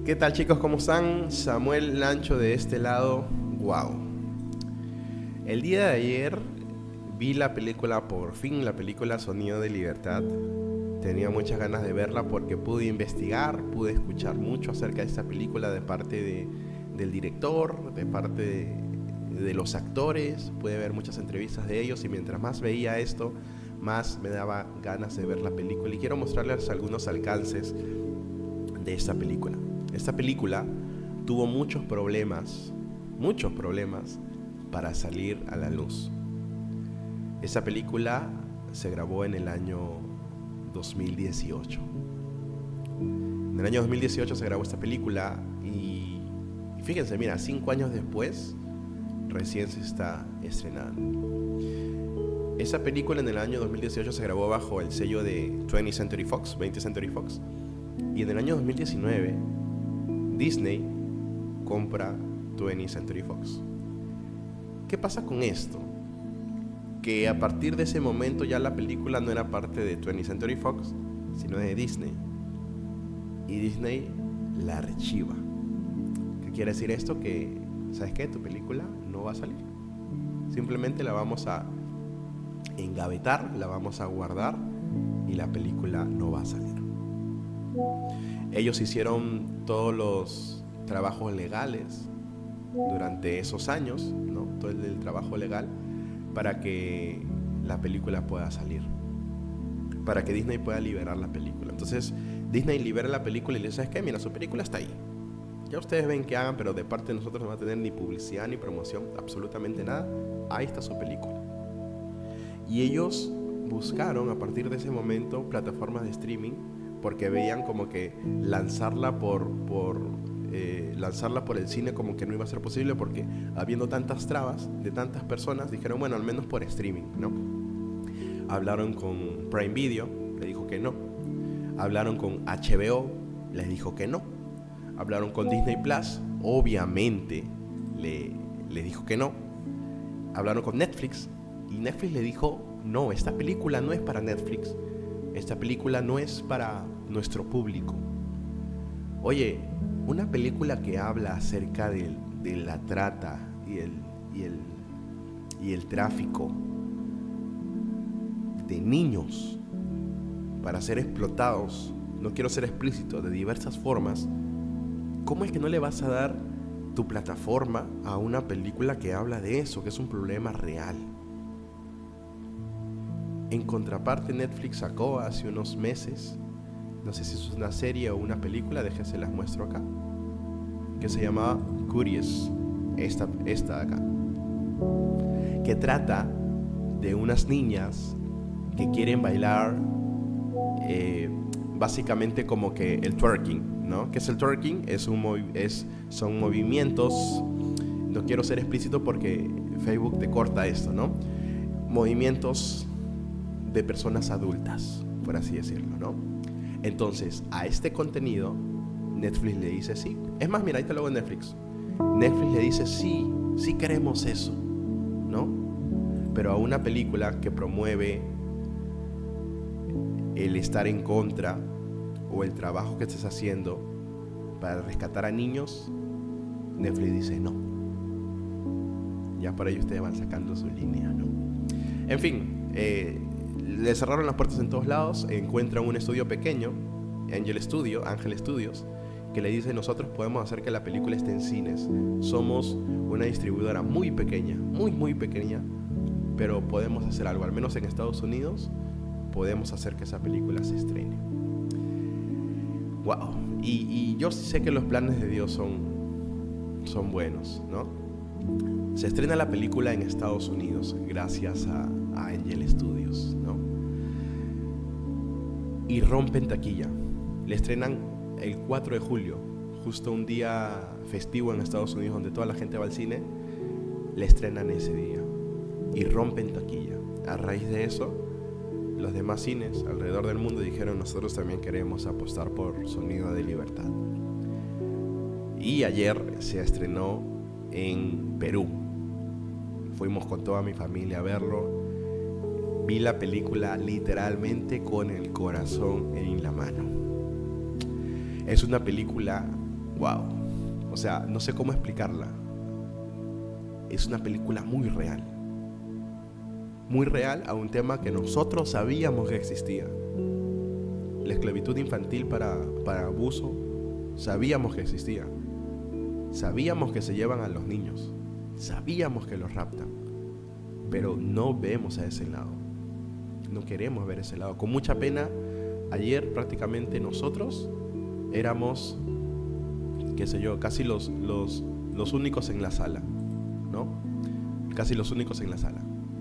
¿Qué tal, chicos? ¿Cómo están? Samuel Lancho de este lado. Wow. El día de ayer vi la película, por fin, la película Sonido de Libertad. Tenía muchas ganas de verla porque pude investigar, pude escuchar mucho acerca de esta película de parte del director, de parte de los actores. Pude ver muchas entrevistas de ellos y mientras más veía esto, más me daba ganas de ver la película. Y quiero mostrarles algunos alcances de esta película. Esta película tuvo muchos problemas para salir a la luz. Esta película se grabó en el año 2018. En el año 2018 se grabó esta película y fíjense, mira, 5 años después recién se está estrenando. Esa película en el año 2018 se grabó bajo el sello de 20th Century Fox, y en el año 2019 Disney compra 20th Century Fox. ¿Qué pasa con esto? Que a partir de ese momento ya la película no era parte de 20th Century Fox, sino de Disney. Y Disney la archiva. ¿Qué quiere decir esto? Que, ¿sabes qué? Tu película no va a salir. Simplemente la vamos a engavetar, la vamos a guardar y la película no va a salir. Ellos hicieron todos los trabajos legales durante esos años, ¿no? Todo el trabajo legal para que la película pueda salir, para que Disney pueda liberar la película. Entonces Disney libera la película y le dice, ¿sabes qué? Mira, su película está ahí. Ya ustedes ven que hagan, pero de parte de nosotros no va a tener ni publicidad ni promoción, absolutamente nada. Ahí está su película. Y ellos buscaron a partir de ese momento plataformas de streaming porque veían como que lanzarla por el cine como que no iba a ser posible, porque habiendo tantas trabas de tantas personas, dijeron, bueno, al menos por streaming, ¿no? Hablaron con Prime Video, le dijo que no. Hablaron con HBO, les dijo que no. Hablaron con Disney Plus, obviamente le dijo que no. Hablaron con Netflix y Netflix le dijo, no, esta película no es para Netflix. Esta película no es para nuestro público. Oye, una película que habla acerca de la trata y el tráfico de niños para ser explotados, no quiero ser explícito, de diversas formas, ¿cómo es que no le vas a dar tu plataforma a una película que habla de eso, que es un problema real? En contraparte, Netflix sacó hace unos meses, no sé si es una serie o una película, déjense las muestro acá, que se llamaba Curious, esta de acá, que trata de unas niñas que quieren bailar básicamente como que el twerking, ¿no? ¿Qué es el twerking? Son movimientos, no quiero ser explícito porque Facebook te corta esto, ¿no? Movimientos de personas adultas, por así decirlo, ¿no? Entonces, a este contenido Netflix le dice sí. Es más, mira, ahí te lo hago en Netflix. Netflix le dice sí, sí queremos eso, ¿no? Pero a una película que promueve el estar en contra o el trabajo que estés haciendo para rescatar a niños, Netflix dice no. Ya por ahí ustedes van sacando su línea, ¿no? En fin, le cerraron las puertas en todos lados. Encuentran un estudio pequeño, Ángel Studios, que le dice, nosotros podemos hacer que la película esté en cines. Somos una distribuidora muy pequeña, muy pequeña, pero podemos hacer algo, al menos en Estados Unidos podemos hacer que esa película se estrene. Wow. Y yo sé que los planes de Dios son buenos, ¿no? Se estrena la película en Estados Unidos gracias a Ángel Studios, ¿no? Y rompen taquilla. Le estrenan el 4 de julio, justo un día festivo en Estados Unidos donde toda la gente va al cine. Le estrenan ese día y rompen taquilla. A raíz de eso, los demás cines alrededor del mundo dijeron, nosotros también queremos apostar por Sonido de Libertad. Y ayer se estrenó en Perú. Fuimos con toda mi familia a verlo. Vi la película literalmente con el corazón en la mano. Es una película wow. O sea, no sé cómo explicarla. Es una película muy real. Muy real a un tema que nosotros sabíamos que existía. La esclavitud infantil para abuso, sabíamos que existía. Sabíamos que se llevan a los niños. Sabíamos que los raptan. Pero no vemos a ese lado. No queremos ver ese lado. Con mucha pena, ayer prácticamente nosotros éramos, qué sé yo, casi los únicos en la sala, ¿no? Casi los únicos en la sala.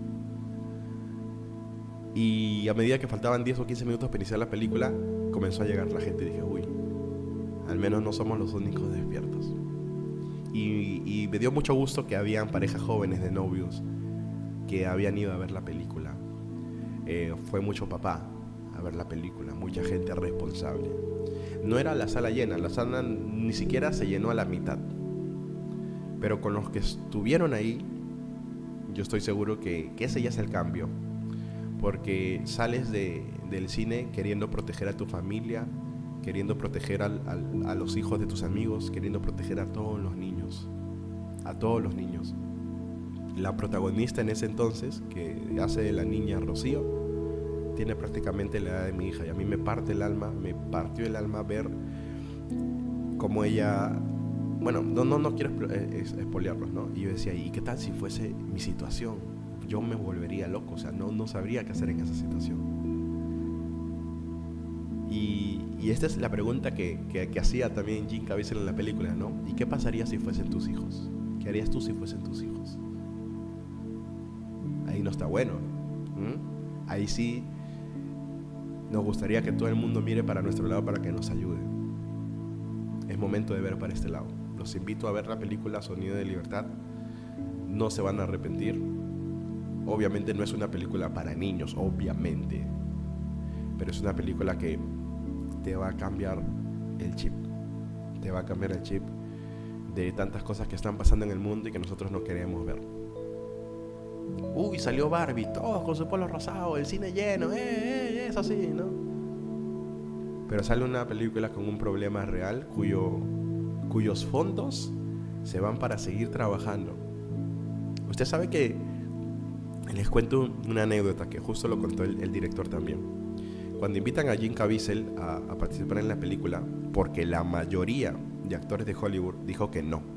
Y a medida que faltaban 10 o 15 minutos para iniciar la película, comenzó a llegar la gente y dije, uy, al menos no somos los únicos despiertos. Y me dio mucho gusto que habían parejas jóvenes de novios que habían ido a ver la película. Fue mucho papá a ver la película, mucha gente responsable. No era la sala llena, la sala ni siquiera se llenó a la mitad. Pero con los que estuvieron ahí, yo estoy seguro que ese ya es el cambio. Porque sales del cine queriendo proteger a tu familia, queriendo proteger a los hijos de tus amigos, queriendo proteger a todos los niños. A todos los niños. La protagonista en ese entonces, que hace de la niña Rocío, tiene prácticamente la edad de mi hija. Y a mí me partió el alma ver cómo ella... Bueno, no quiero espolearlos, ¿no? Y yo decía, ¿y qué tal si fuese mi situación? Yo me volvería loco, o sea, no sabría qué hacer en esa situación. Y esta es la pregunta que hacía también Jim Caviezel en la película, ¿no? ¿Y qué pasaría si fuesen tus hijos? ¿Qué harías tú si fuesen tus hijos? Ahí no está bueno. Ahí sí nos gustaría que todo el mundo mire para nuestro lado para que nos ayude. Es momento de ver para este lado. Los invito a ver la película Sonido de Libertad. No se van a arrepentir. Obviamente no es una película para niños, obviamente. Pero es una película que te va a cambiar el chip. Te va a cambiar el chip de tantas cosas que están pasando en el mundo y que nosotros no queremos ver. Uy, salió Barbie, todos con su polo rosado, el cine lleno, eso sí, ¿no? Pero sale una película con un problema real cuyos fondos se van para seguir trabajando. Usted sabe que, les cuento una anécdota que justo lo contó el director también. Cuando invitan a Jim Caviezel a participar en la película, porque la mayoría de actores de Hollywood dijo que no.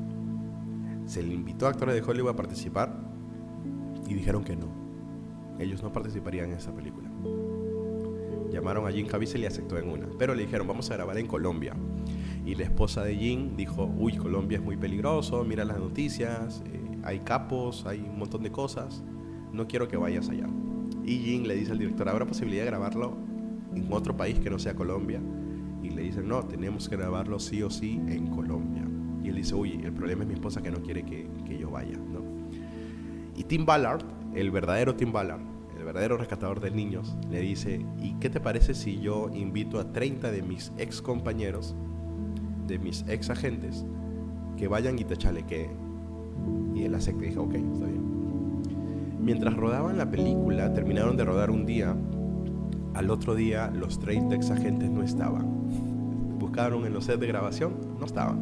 Se le invitó a actores de Hollywood a participar y dijeron que no. Ellos no participarían en esa película. Llamaron a Jim Caviezel y aceptó en una. Pero le dijeron, vamos a grabar en Colombia. Y la esposa de Jim dijo, uy, Colombia es muy peligroso, mira las noticias, hay capos, hay un montón de cosas. No quiero que vayas allá. Y Jim le dice al director, ¿habrá posibilidad de grabarlo en otro país que no sea Colombia? Y le dicen, no, tenemos que grabarlo sí o sí en Colombia. Y él dice, uy, el problema es mi esposa que no quiere que yo vaya, ¿no? Y Tim Ballard, el verdadero Tim Ballard, el verdadero rescatador de niños, le dice, ¿y qué te parece si yo invito a 30 de mis ex compañeros, de mis ex agentes, que vayan y te chalequeen? Y él acepta y dijo, ok, está bien. Mientras rodaban la película, terminaron de rodar un día. Al otro día, los 30 ex agentes no estaban. Buscaron en los sets de grabación, no estaban.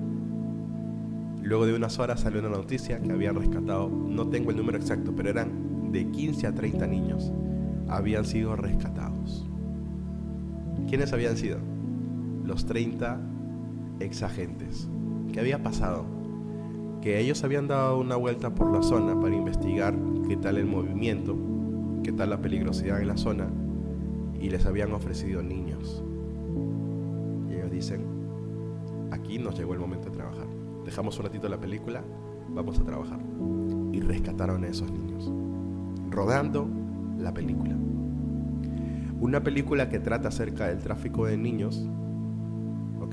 Luego de unas horas salió una noticia que habían rescatado, no tengo el número exacto, pero eran de 15 a 30 niños. Habían sido rescatados. ¿Quiénes habían sido? Los 30 ex agentes. ¿Qué había pasado? Que ellos habían dado una vuelta por la zona para investigar qué tal el movimiento, qué tal la peligrosidad en la zona, y les habían ofrecido niños. Y ellos dicen, aquí nos llegó el momento de trabajar. Dejamos un ratito la película, vamos a trabajar. Y rescataron a esos niños, rodando la película. Una película que trata acerca del tráfico de niños, ¿ok?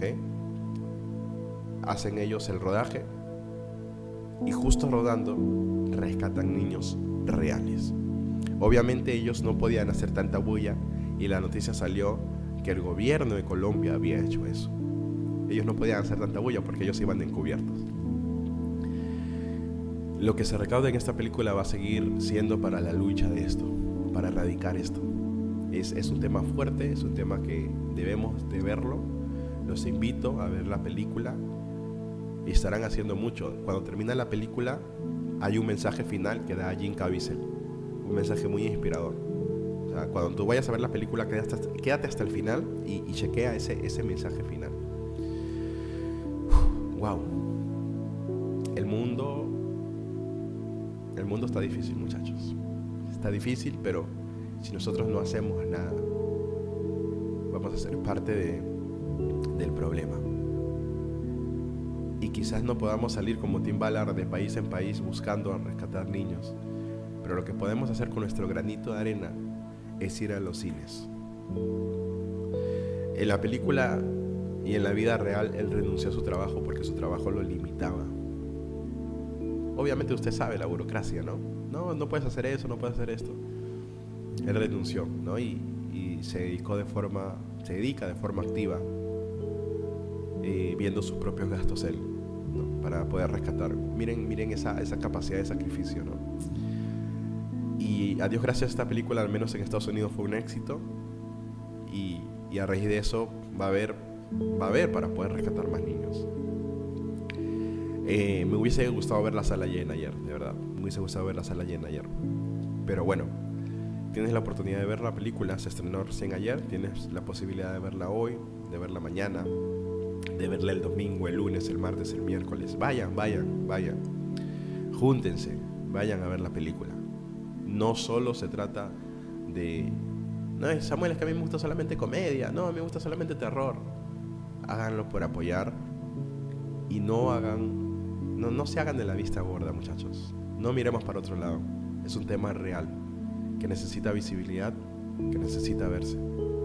Hacen ellos el rodaje y justo rodando rescatan niños reales. Obviamente ellos no podían hacer tanta bulla y la noticia salió que el gobierno de Colombia había hecho eso. Ellos no podían hacer tanta bulla porque ellos iban encubiertos. Lo que se recauda en esta película va a seguir siendo para la lucha de esto, para erradicar esto. Es un tema fuerte, es un tema que debemos de verlo, Los invito a ver la película y estarán haciendo mucho. Cuando termina la película hay un mensaje final que da Jim Caviezel, un mensaje muy inspirador. O sea, cuando tú vayas a ver la película, quédate hasta el final y chequea ese mensaje final. Wow. El mundo está difícil, muchachos. Está difícil, pero si nosotros no hacemos nada, vamos a ser parte del problema. Y quizás no podamos salir como Tim Ballard de país en país buscando rescatar niños, pero lo que podemos hacer con nuestro granito de arena es ir a los cines. En la película y en la vida real, él renunció a su trabajo porque su trabajo lo limitaba. Obviamente usted sabe la burocracia, ¿no? No puedes hacer eso, no puedes hacer esto. Él renunció, ¿no? Y se dedica de forma activa, viendo sus propios gastos él, ¿no? Para poder rescatar. Miren esa capacidad de sacrificio, ¿no? Y a Dios gracias, esta película, al menos en Estados Unidos, fue un éxito. Y a raíz de eso va a haber para poder rescatar más niños. Me hubiese gustado ver la sala llena ayer, de verdad. Me hubiese gustado ver la sala llena ayer. Pero bueno, tienes la oportunidad de ver la película. Se estrenó recién ayer. Tienes la posibilidad de verla hoy, de verla mañana, de verla el domingo, el lunes, el martes, el miércoles. Vayan. Júntense, vayan a ver la película. No solo se trata de... No, Samuel, es que a mí me gusta solamente comedia. No, a mí me gusta solamente terror. Háganlo por apoyar. Y no se hagan de la vista gorda, muchachos. No miremos para otro lado. Es un tema real que necesita visibilidad, que necesita verse.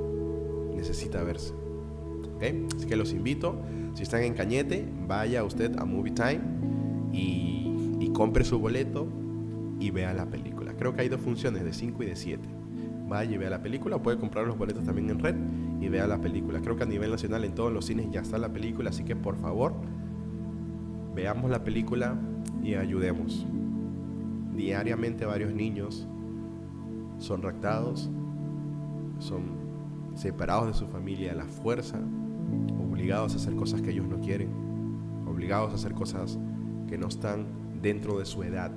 ¿Ok? Así que los invito. Si están en Cañete, vaya usted a Movie Time y compre su boleto y vea la película. Creo que hay 2 funciones, de 5 y de 7. Vaya y vea la película. Puede comprar los boletos también en red y vea la película. Creo que a nivel nacional en todos los cines ya está la película. Así que por favor, veamos la película y ayudemos. Diariamente varios niños son raptados, son separados de su familia a la fuerza, obligados a hacer cosas que ellos no quieren, obligados a hacer cosas que no están dentro de su edad.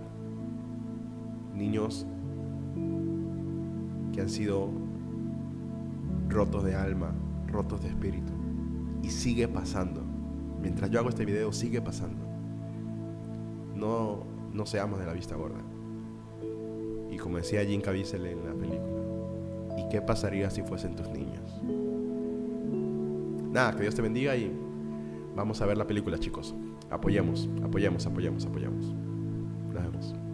Niños que han sido rotos de alma, rotos de espíritu. Y sigue pasando. Mientras yo hago este video, sigue pasando. No seamos de la vista gorda. Y como decía Jim Caviezel en la película, ¿y qué pasaría si fuesen tus niños? Nada, que Dios te bendiga y vamos a ver la película, chicos. Apoyemos. Nos vemos.